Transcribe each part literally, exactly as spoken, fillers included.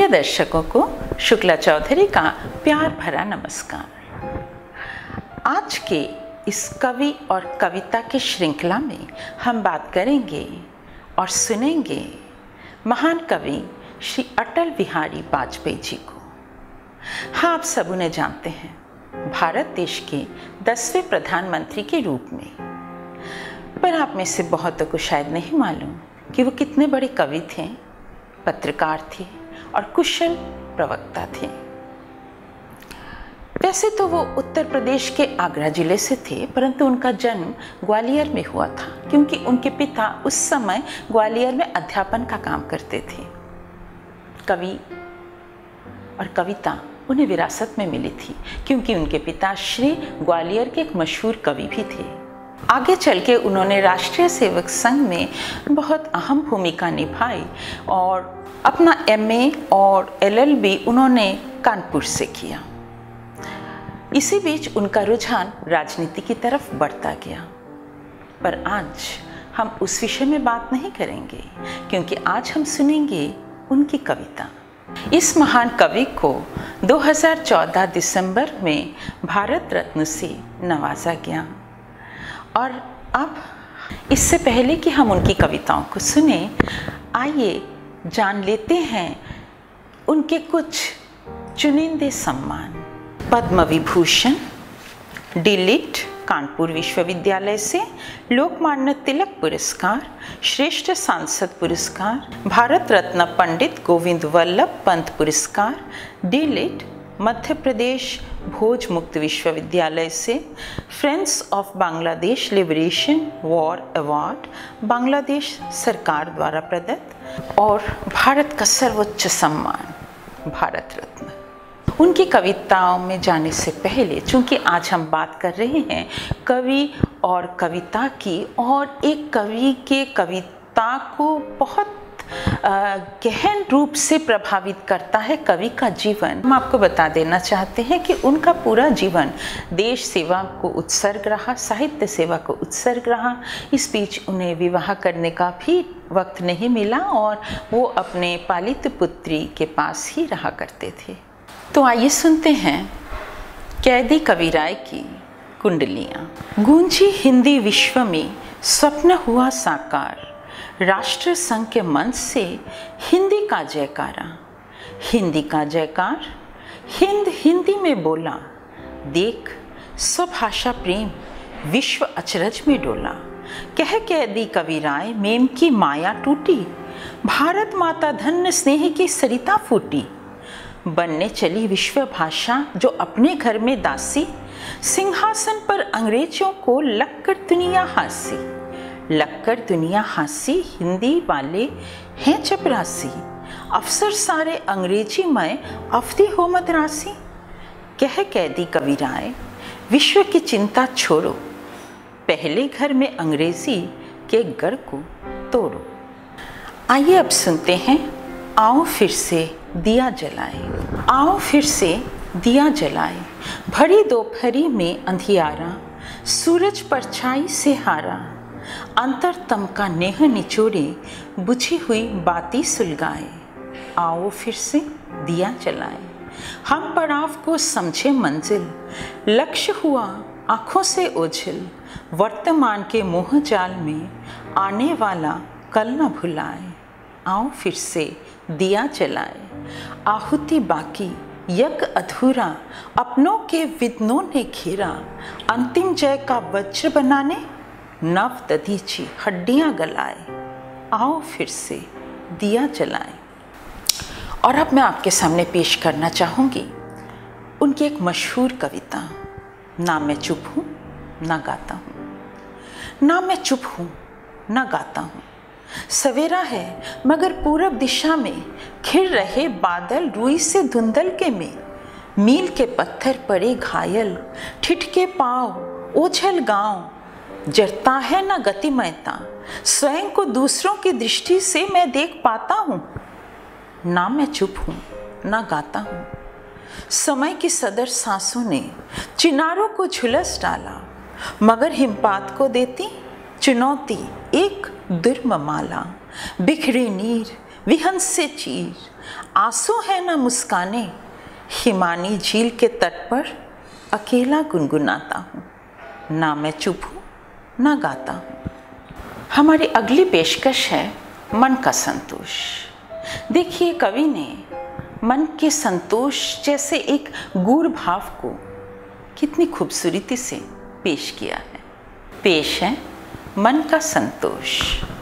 प्रिय दर्शकों को शुक्ला चौधरी का प्यार भरा नमस्कार। आज के इस कवि और कविता की श्रृंखला में हम बात करेंगे और सुनेंगे महान कवि श्री अटल बिहारी वाजपेयी जी को। हाँ, आप सब उन्हें जानते हैं भारत देश के दसवें प्रधानमंत्री के रूप में, पर आप में से बहुतों को शायद नहीं मालूम कि वो कितने बड़े कवि थे, पत्रकार थे और कुशल प्रवक्ता थे। वैसे तो वो उत्तर प्रदेश के आगरा जिले से थे, परंतु उनका जन्म ग्वालियर में हुआ था क्योंकि उनके पिता उस समय ग्वालियर में अध्यापन का काम करते थे। कवि और कविता उन्हें विरासत में मिली थी क्योंकि उनके पिता श्री ग्वालियर के एक मशहूर कवि भी थे। आगे चल के उन्होंने राष्ट्रीय सेवक संघ में बहुत अहम भूमिका निभाई और अपना एम ए और एल एल बी उन्होंने कानपुर से किया। इसी बीच उनका रुझान राजनीति की तरफ बढ़ता गया, पर आज हम उस विषय में बात नहीं करेंगे क्योंकि आज हम सुनेंगे उनकी कविता। इस महान कवि को दो हज़ार चौदह दिसंबर में भारत रत्न से नवाजा गया। और अब इससे पहले कि हम उनकी कविताओं को सुने, आइए जान लेते हैं उनके कुछ चुनिंदे सम्मान। पद्म विभूषण, डीलिट कानपुर विश्वविद्यालय से, लोकमान्य तिलक पुरस्कार, श्रेष्ठ सांसद पुरस्कार, भारत रत्न पंडित गोविंद वल्लभ पंत पुरस्कार, डीलिट मध्य प्रदेश भोज मुक्त विश्वविद्यालय से, friends of Bangladesh liberation war award Bangladesh सरकार द्वारा प्रदत्त, और भारत का सर्वोच्च सम्मान भारत रत्न। उनकी कविताओं में जाने से पहले, चूंकि आज हम बात कर रहे हैं कवि और कविता की, और एक कवि के कविता को बहुत गहन रूप से प्रभावित करता है कवि का जीवन, हम आपको बता देना चाहते हैं कि उनका पूरा जीवन देश सेवा को उत्सर्ग रहा, साहित्य सेवा को उत्सर्ग रहा। इस बीच उन्हें विवाह करने का भी वक्त नहीं मिला और वो अपने पालित पुत्री के पास ही रहा करते थे। तो आइए सुनते हैं कैदी कविराय की कुंडलियाँ। गूंजी हिंदी विश्व में स्वप्न हुआ साकार, राष्ट्र संघ के मंच से हिंदी का जयकारा। हिंदी का जयकार, हिंद हिंदी में बोला, देख स्वभाषा प्रेम विश्व अचरज में डोला। कह कैदी कविराय मेम की माया टूटी, भारत माता धन्य स्नेह की सरिता फूटी। बनने चली विश्व भाषा जो अपने घर में दासी, सिंहासन पर अंग्रेजों को लगकर दुनिया हासी। लगकर दुनिया हासी, हिंदी वाले हैं चपरासी, अफसर सारे अंग्रेजी में अवधि हो मद्रासी। कह कैदी कविराय विश्व की चिंता छोड़ो, पहले घर में अंग्रेजी के गढ़ को तोड़ो। आइए अब सुनते हैं आओ फिर से दिया जलाए। आओ फिर से दिया जलाए, भरी दोपहरी में अंधियारा, सूरज परछाई से हारा। अंतरतम का नेह निचोड़े, बुझी हुई बाती सुलगाए। आओ फिर से दिया जलाए, हम पड़ाव को समझे मंजिल, लक्ष्य हुआ आँखों से ओझल। वर्तमान के मोह जाल में आने वाला कल न भुलाए। आओ फिर से दिया जलाए, आहुति बाकी यज्ञ अधूरा, अपनों के विद्नों ने घेरा। अंतिम जय का वज्र बनाने नव दधीची हड्डियां गलाए। आओ फिर से दिया जलाए। और अब मैं आपके सामने पेश करना चाहूँगी उनकी एक मशहूर कविता, ना मैं चुप हूँ ना गाता हूँ। ना मैं चुप हूँ ना गाता हूँ, सवेरा है मगर पूरब दिशा में खिड़ रहे बादल रुई से धुंधल के में। मील के पत्थर पड़े घायल, ठिठके पाँव ओझल गाँव। जरता है ना गतिमयता, स्वयं को दूसरों की दृष्टि से मैं देख पाता हूँ। ना मैं चुप हूँ ना गाता हूँ, समय की सदर सांसों ने चिनारों को झुलस डाला, मगर हिमपात को देती चुनौती एक दुर्म माला। बिखरे नीर विहंस से चीर, आंसू है न मुस्काने, हिमानी झील के तट पर अकेला गुनगुनाता हूँ, ना मैं चुप हूँ ना गाता हूँ। हमारी अगली पेशकश है मन का संतोष। देखिए, कवि ने मन के संतोष जैसे एक गूढ़ भाव को कितनी खूबसूरती से पेश किया है। पेश है मन का संतोष।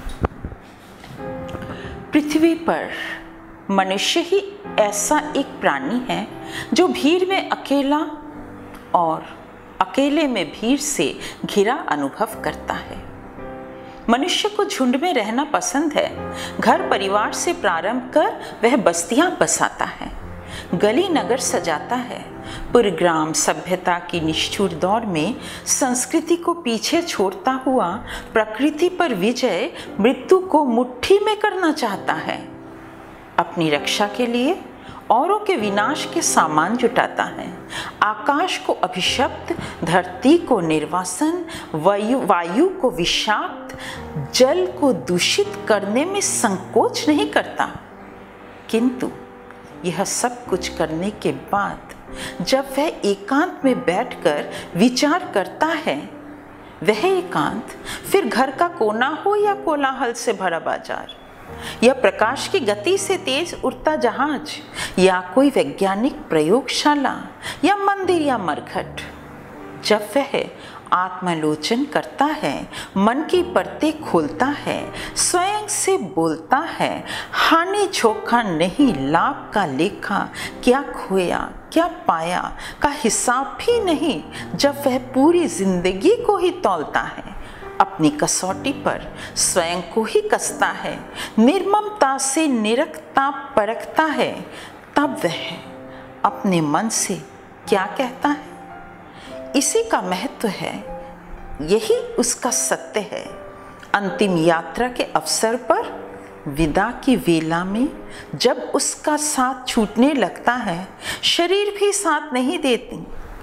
पृथ्वी पर मनुष्य ही ऐसा एक प्राणी है जो भीड़ में अकेला और अकेले में भीड़ से घिरा अनुभव करता है। मनुष्य को झुंड में रहना पसंद है। घर परिवार से प्रारंभ कर वह बस्तियां बसाता है, गली नगर सजाता है। पूरे ग्राम सभ्यता की निष्ठुर दौड़ में संस्कृति को पीछे छोड़ता हुआ प्रकृति पर विजय मृत्यु को मुट्ठी में करना चाहता है। अपनी रक्षा के लिए औरों के विनाश के सामान जुटाता है। आकाश को अभिशप्त, धरती को निर्वासन, वायु वायु को विषाक्त, जल को दूषित करने में संकोच नहीं करता। किंतु यह सब कुछ करने के बाद जब वह एकांत में बैठकर विचार करता है, वह एकांत फिर घर का कोना हो या कोलाहल से भरा बाजार, या प्रकाश की गति से तेज उड़ता जहाज, या कोई वैज्ञानिक प्रयोगशाला, या मंदिर या मरघट, जब वह आत्मालोचन करता है, मन की परतें खोलता है, स्वयं से बोलता है, हानि झोंका नहीं, लाभ का लेखा, क्या खोया क्या पाया का हिसाब भी नहीं, जब वह पूरी जिंदगी को ही तौलता है, अपनी कसौटी पर स्वयं को ही कसता है, निर्ममता से निरखता परखता है, तब वह अपने मन से क्या कहता है? इसी का महत्व है, यही उसका सत्य है। अंतिम यात्रा के अवसर पर विदा की वेला में जब उसका साथ छूटने लगता है, शरीर भी साथ नहीं देती,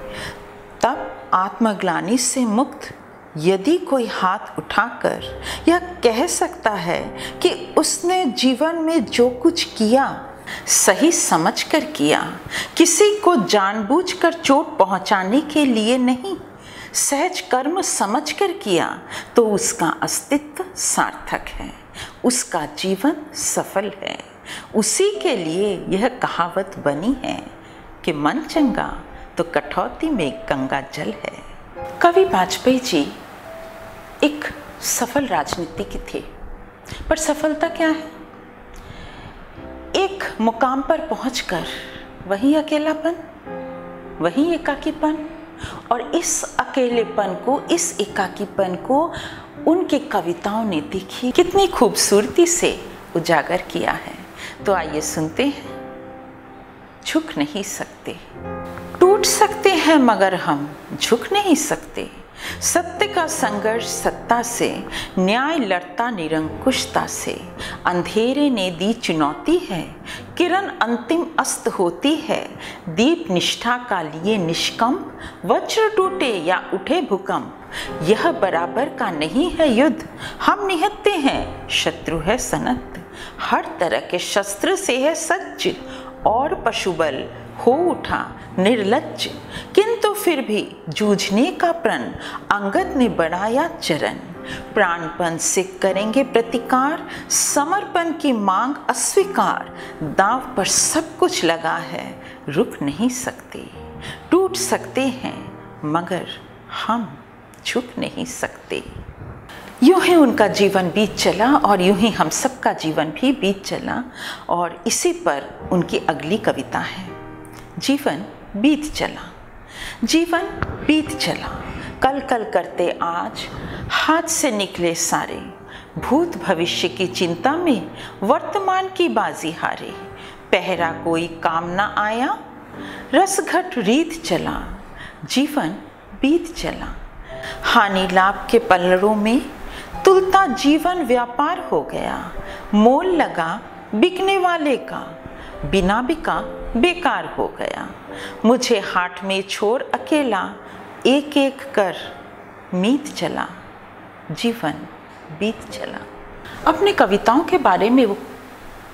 तब आत्मग्लानि से मुक्त यदि कोई हाथ उठाकर यह कह सकता है कि उसने जीवन में जो कुछ किया सही समझकर किया, किसी को जानबूझकर चोट पहुंचाने के लिए नहीं, सहज कर्म समझकर किया, तो उसका अस्तित्व सार्थक है, उसका जीवन सफल है। उसी के लिए यह कहावत बनी है कि मन चंगा तो कठौती में गंगा जल है। कवि वाजपेयी जी एक सफल राजनीतिज्ञ थे, पर सफलता क्या है? एक मुकाम पर पहुंचकर वही अकेलापन, वही एकाकीपन, और इस अकेलेपन को, इस एकाकीपन को उनके कविताओं ने देखी कितनी खूबसूरती से उजागर किया है। तो आइए सुनते हैं। झुक नहीं सकते, टूट सकते हैं मगर हम झुक नहीं सकते। सत्य का संघर्ष सत्ता से, न्याय लड़ता निरंकुशता से। अंधेरे ने दी चुनौती है, किरण अंतिम अस्त होती है। दीप निष्ठा का लिए निष्कंप, वज्र टूटे या उठे भूकंप। यह बराबर का नहीं है युद्ध, हम निहत्ते हैं, शत्रु है सनत। हर तरह के शस्त्र से है सज्ज, और पशुबल हो उठा निर्लज्ज। किंतु फिर भी जूझने का प्रण, अंगद ने बढ़ाया चरण। प्राणपन से करेंगे प्रतिकार, समर्पण की मांग अस्वीकार। दांव पर सब कुछ लगा है, रुक नहीं सकते। टूट सकते हैं मगर हम झुक नहीं सकते। यूं ही उनका जीवन बीत चला और यूं ही हम सबका जीवन भी बीत चला, और इसी पर उनकी अगली कविता है। जीवन बीत चला, जीवन बीत चला, कल कल करते आज हाथ से निकले सारे। भूत भविष्य की चिंता में वर्तमान की बाजी हारे। पहरा कोई काम ना आया, रसघट रीत चला। जीवन बीत चला, हानि लाभ के पलड़ों में तुलता जीवन व्यापार हो गया। मोल लगा बिकने वाले का, बिना बिका बेकार हो गया। मुझे हाट में छोड़ अकेला, एक एक कर मीत चला। जीवन बीत चला। अपने कविताओं के बारे में वो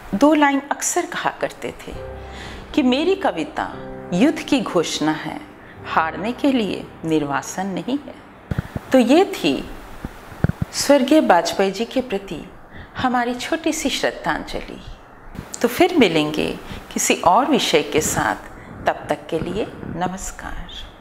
दो लाइन अक्सर कहा करते थे कि मेरी कविता युद्ध की घोषणा है, हारने के लिए निर्वासन नहीं है। तो ये थी स्वर्गीय वाजपेयी जी के प्रति हमारी छोटी सी श्रद्धांजलि। तो फिर मिलेंगे किसी और विषय के साथ, तब तक के लिए नमस्कार।